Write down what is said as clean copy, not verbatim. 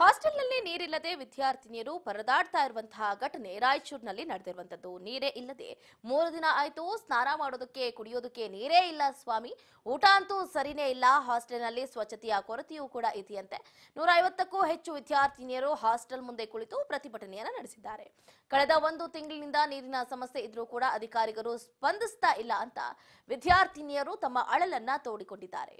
ಹಾಸ್ಟೆಲ್ನಲ್ಲಿ ನೀರಿಲ್ಲದೆ ವಿದ್ಯಾರ್ಥಿನಿಯರು ಪರದಾಡ್ತಾ ಇರುವಂತಹ ಘಟನೆ ರಾಯಚೂರಿನಲ್ಲಿ ನಡೆದಿರುವಂತದ್ದು. ನೀರೇ ಇಲ್ಲದೆ 3 ದಿನ ಆಯ್ತು. ಸ್ನಾನ ಮಾಡೋದಕ್ಕೆ ಕುಡಿಯೋದಕ್ಕೆ ನೀರೇ ಇಲ್ಲ ಸ್ವಾಮಿ. ಊಟ ಅಂತೂ ಸರಿನೇ ಇಲ್ಲ. ಹಾಸ್ಟೆಲ್ನಲ್ಲಿ ಸ್ವಚ್ಛತೆಯ ಕೊರತೆಯೂ ಕೂಡ ಇದೆಯಂತೆ. 150ಕ್ಕೂ ಹೆಚ್ಚು ವಿದ್ಯಾರ್ಥಿನಿಯರು ಹಾಸ್ಟೆಲ್ ಮುಂದೆ ಕುಳಿತು ಪ್ರತಿಭಟನೆಯನ್ನ ನಡೆಸಿದ್ದಾರೆ. ಕಳೆದ 1 ತಿಂಗಳಿನಿಂದ ನೀರಿನ ಸಮಸ್ಯೆ ಇದ್ರೂ ಕೂಡ ಅಧಿಕಾರಿಗಳು ಸ್ಪಂದಿಸ್ತಾ ಇಲ್ಲ ಅಂತ ವಿದ್ಯಾರ್ಥಿನಿಯರು ತಮ್ಮ ಅಳಲನ್ನ ತೋಡಿಕೊಂಡಿದ್ದಾರೆ.